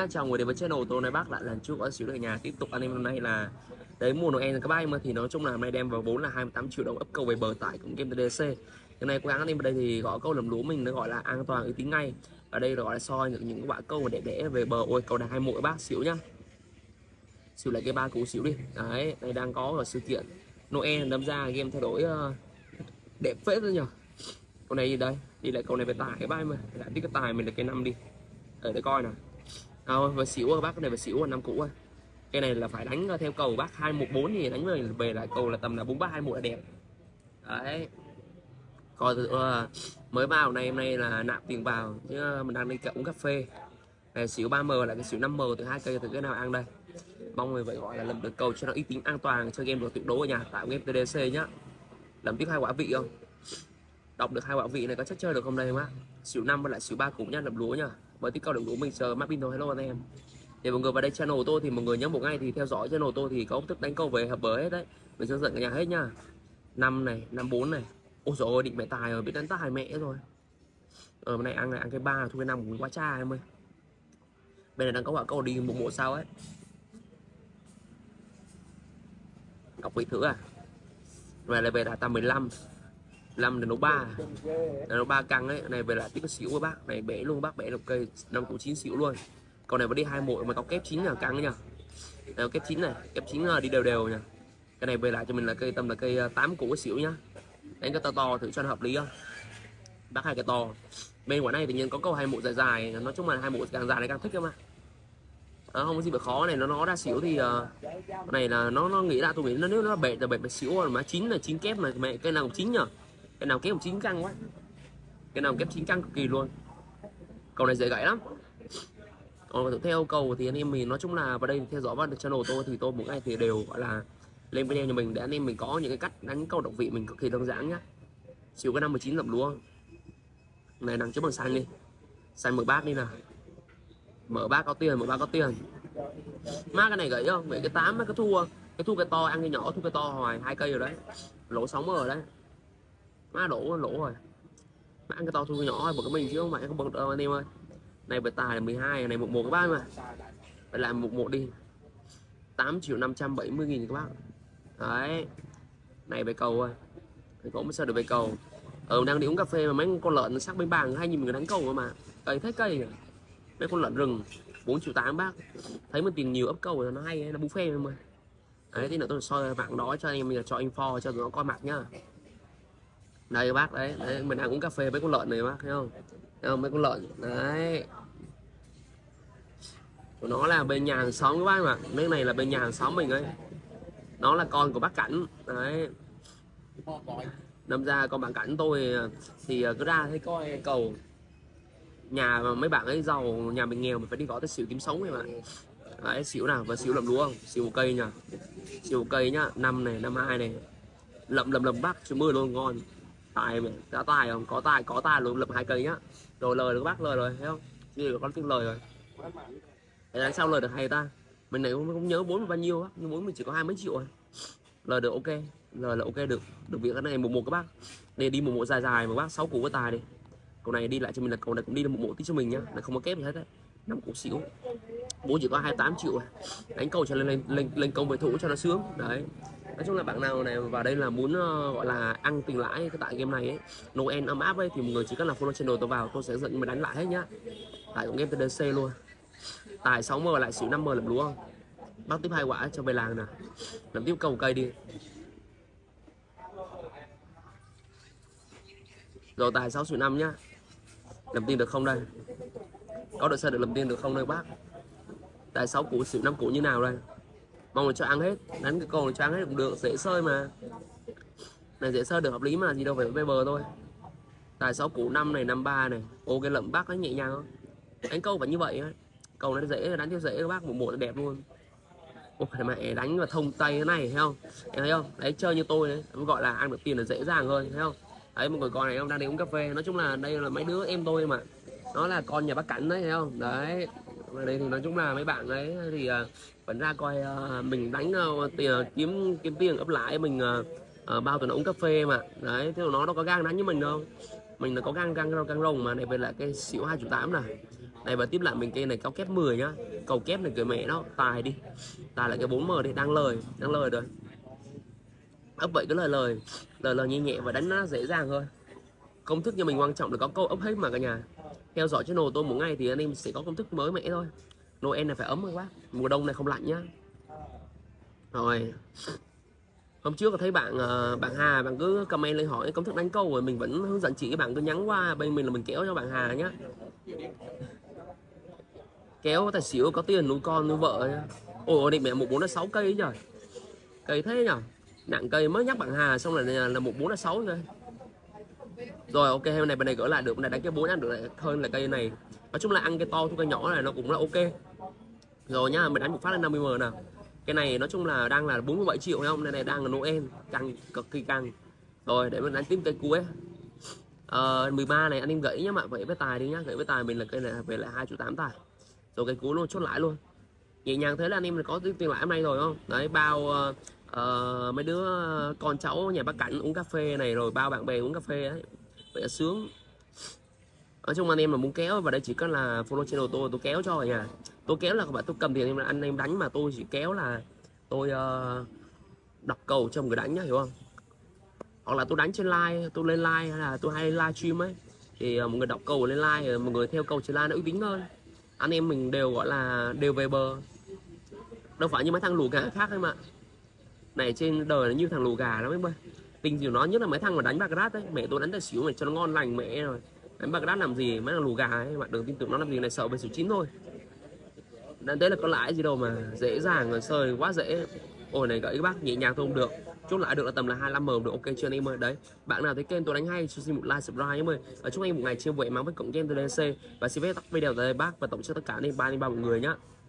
nhá, chào người đến với channel tôi này bác lại lần trước có xíu ở nhà tiếp tục anh em. Hôm nay là đấy mùa Noel các bác em ơi, thì nói chung là hôm nay đem vào vốn là 28 triệu đồng ấp câu về bờ tại cũng game TDC. Cái này cố gắng anh em ở đây thì gọi câu làm lúa mình nó gọi là an toàn uy tín ngay. Ở đây gọi là soi những quả câu mà để về bờ. Ôi câu này 21 các bác xíu nhá, xíu lại cái ba cú xíu đi. Đấy đây đang có ở sự kiện Noel đâm ra game thay đổi đẹp phết rồi nhờ. Con này gì đây, đi lại câu này về tài cái bác em ơi, lại tiếp cái tài mình là cái 5 đi ở đây coi nào. Và xỉu các bác, cái này và xỉu là 5 cũ. Cái này là phải đánh theo cầu bác 214 thì đánh về lại cầu là tầm là 4321 là đẹp. Đấy. Coi mới vào này, hôm nay là nạp tiền vào chứ mình đang đi uống cà phê. Này xỉu 3M là cái xỉu 5M từ 2 cây từ cái nào ăn đây. Mong người vậy gọi là làm được cầu cho nó uy tín an toàn chơi game được tuyệt đối ở nhà tại game TDC nhá. Làm tiếp 2 quả vị không? Đọc được 2 quả vị này có chắc chơi được không đây má? Xỉu 5 và lại xỉu 3 cũng nhá, làm lúa nhá. Với tích câu được lúa mình chờ map pin thôi. Hello anh em. Để mọi người vào đây channel tôi thì mọi người nhớ một ngày thì theo dõi channel tôi thì có công thức đánh câu về hợp bờ hết đấy. Mình hướng dẫn cả nhà hết nhá. 5 này, 54 này. Ôi trời ơi định mẹ tài rồi, biết đánh tài mẹ rồi. Bên này ăn cái 3 thu cái 5 cũng quá cha em ơi. Bên này đang có quả câu đi một sao ấy. Đọc vị thử à. Rồi lại về là tầm 15. 5 đến nấu 3. Nấu 3 căng ấy, này về lại tiếp cái xỉu với bác, này bể luôn bác, bể được cây 5 củ 9 xỉu luôn. Còn này vẫn đi 21 mà có kép 9 là căng nhá. Đây, kép 9 này, kép 9 đi đều đều nha. Cái này về lại cho mình là cây tầm là cây 8 củ xỉu nhá. Đánh cái to to thử cho nó hợp lý không. Bác hai cái to. Bên quả này tự nhiên có câu 21 dài dài, nói chung là 21 càng dài này càng thích cơ mà. Không có gì mà khó này, nó ra xỉu thì này là nó nghĩ là tôi nghĩ nó nếu nó bể là bể xỉu rồi mà 9 là 9 kép mà mẹ cái nào cũng 9 nhở. Cái nào kép 9 căng quá. Cái nào kép 9 căng cực kỳ luôn. Cầu này dễ gãy lắm. Còn theo cầu thì anh em mình nói chung là vào đây theo dõi vào channel tôi thì tôi mỗi ngày thì đều gọi là lên video cho mình để anh em mình có những cái cách đánh câu động vị mình cực kỳ đơn giản nhá. Xỉu cái 59 lập lúa. Này đằng trước bằng xanh đi. Xanh mở bát đi nào. Mở bát có tiền, mở bát có tiền. Má cái này gãy không? Vậy cái 8 cái thua. Cái thu cái to ăn cái nhỏ, thu cái to hoài 2 cây rồi đấy. Lỗ 60 rồi đấy. Má lỗ rồi. Má ăn cái to thu cái nhỏ một cái mình chứ không phải không bật đâu anh em ơi. Này về tài là 12, này 11 các bác mà. Phải làm 11 đi. 8.570.000 các bác. Đấy. Này về cầu ơi. Thì cũng mới sao được về cầu. Đang đi uống cà phê mà mấy con lợn sắc bên bàn hay nhìn mình đánh cầu mà. Cây thấy cây. Mấy con lợn rừng 4.800.000 bác. Thấy mình tiền nhiều ấp câu rồi nó hay, nó buffet em ơi. Đấy thì nữa tôi soi mạng đó cho anh em mình cho info cho nó coi mặt nhá. Đây các bác đấy, mình đang uống cà phê với con lợn này bác thấy không? Thấy không mấy con lợn đấy. Nó là bên nhà hàng xóm các bác mà. Cái này là bên nhà hàng xóm mình ấy. Nó là con của bác Cảnh đấy. Đâm ra con bạn Cảnh tôi thì cứ ra thấy coi cầu nhà mà mấy bạn ấy giàu, nhà mình nghèo mình phải đi gõ tới xỉu kiếm sống này mà. Đấy xỉu nào và xỉu lầm lúa không? Xỉu một cây nhá. Xỉu một cây nhá, 5 này, 52 này. Lầm bác chứ 10 luôn ngon. Tài mày, có tài không? Có tài luôn, lập 2 cây nhá. Rồi lời được các bác lời rồi, thấy không? Chứ có tiếng lời rồi. Để đánh sao lời được hay ta? Mình này không nhớ vốn bao nhiêu á, nhưng vốn mình chỉ có 20 mấy triệu rồi. Lời được ok, lời là ok được việc cái này một các bác. Đây đi một dài dài mà bác 6 củ với tài đi. Cầu này đi lại cho mình là cầu này cũng đi là một tí cho mình nhá, là không có kép gì hết đấy. 5 củ xỉu. Bố chỉ có 28 triệu à. Đánh cầu cho lên công với thủ cho nó sướng. Đấy. Nói chung là bạn nào này vào đây là muốn gọi là ăn tiền lãi cái tại game này ấy, Noel ấm áp ấy thì mọi người chỉ cần là follow channel tôi vào, tôi sẽ dẫn mình đánh lại hết nhá. Tại cũng game TDC luôn. Tài 6M lại xỉu 5M làm lúa không? Bác tiếp 2 quả cho về làng nè. Làm tiếp cầu cây đi. Rồi tài 6 xỉu 5 nhá. Làm tin được không đây? Có được sao được làm tin được không đây bác? Tài 6 củ xỉu 5 củ như nào đây? Mong là cho ăn hết, đánh cái cầu này cho ăn hết cũng được, dễ sơi mà. Này dễ sơi được hợp lý mà gì đâu phải với bờ thôi. Tài 6 củ 5 này, 53 này. Ô cái lậm bác nó nhẹ nhàng không? Đánh câu phải như vậy ấy. Cầu nó dễ, đánh theo dễ các bác, một đẹp luôn. Ôi mẹ đánh mà thông tay thế này thấy không? Em thấy không? Đấy chơi như tôi đấy, gọi là ăn được tiền là dễ dàng hơn, thấy không? Đấy mọi người coi này, ông đang đi uống cà phê. Nói chung là đây là mấy đứa em tôi mà. Nó là con nhà bác Cảnh đấy, thấy không? Đấy. Ở đây thì nói chung là mấy bạn ấy thì vẫn ra coi mình đánh tiền kiếm tiền ấp lãi mình bao tuần uống cà phê mà. Đấy, thế nó có gang đánh như mình đâu. Mình là có gang rồng mà này về lại cái xỉu 2.8 này. Này và tiếp lại mình cây này cao kép 10 nhá. Cầu kép này cười mẹ nó, tài đi. Tài lại cái 4M đi, đang lời rồi. Ấp vậy cứ lời nhẹ nhẹ và đánh nó dễ dàng thôi. Công thức cho mình quan trọng là có câu ấp hết mà cả nhà. Theo dõi channel tôi một ngày thì anh em sẽ có công thức mới mẻ thôi. Noel này phải ấm rồi quá, mùa đông này không lạnh nhá. Rồi hôm trước có thấy bạn Hà, bạn cứ comment lên hỏi công thức đánh câu rồi mình vẫn hướng dẫn chị, các bạn cứ nhắn qua bên mình là mình kéo cho bạn Hà nhá. Kéo tài xỉu có tiền nuôi con nuôi vợ nhá. Ôi định mẹ 1406 cây ấy trời, cây thế nhở, nặng cây mới nhắc bạn Hà xong là 1406 rồi. Rồi ok, hôm nay bên này gỡ lại được, bên này đánh cái 4 ăn được hơn là cây này. Nói chung là ăn cái to thu cây nhỏ này nó cũng là ok. Rồi nhá, mình đánh một phát lên 50M nào. Cái này nói chung là đang là 47 triệu thấy không? Này này đang là Noel, căng cực kỳ căng. Rồi để mình đánh tiếp cây cuối. 13 này anh em gãy nhá, mà vậy với tài đi nhá, gãy với tài mình là cây này về lại 2,8 triệu tài. Rồi cây cuối luôn chốt lãi luôn. Nhẹ nhàng thế là anh em có tiền lãi hôm nay rồi không? Đấy bao mấy đứa con cháu nhà bác Cảnh uống cà phê này, rồi bao bạn bè uống cà phê ấy. Vậy là sướng. Nói chung anh em mà muốn kéo vào đây chỉ cần là follow channel tôi kéo cho ở nhà. Tôi kéo là các bạn tôi cầm tiền anh em đánh, mà tôi chỉ kéo là tôi đọc cầu cho một người đánh nhá, hiểu không? Hoặc là tôi đánh trên live, tôi lên live hay là tôi hay live stream ấy thì một người đọc cầu lên live, một người theo cầu trên live nó uy tín hơn. Anh em mình đều gọi là đều về bờ, đâu phải như mấy thằng lù gà khác ấy mà. Này trên đời là như thằng lù gà đó mấy. Tình của nó nhất là mấy thằng mà đánh baccarat đấy, mẹ tôi đánh tài xỉu mày cho nó ngon lành mẹ rồi. Đánh baccarat làm gì, mấy thằng lù gà ấy bạn đừng tin tưởng nó làm gì, này sợ về số 9 thôi. Nên đấy là có lãi gì đâu mà dễ dàng rồi, sơi quá dễ. Ôi này gãy các bác nhẹ nhàng thôi không được, chốt lại được là tầm là 25M được, ok chưa anh em ơi. Đấy bạn nào thấy kênh tôi đánh hay xin một like subscribe em ơi. Ở chúc anh một ngày chiêm vui mang với cộng game TDC và xin phép tắt video tại đây bác và tổng cho tất cả anh em ba mọi người nhá.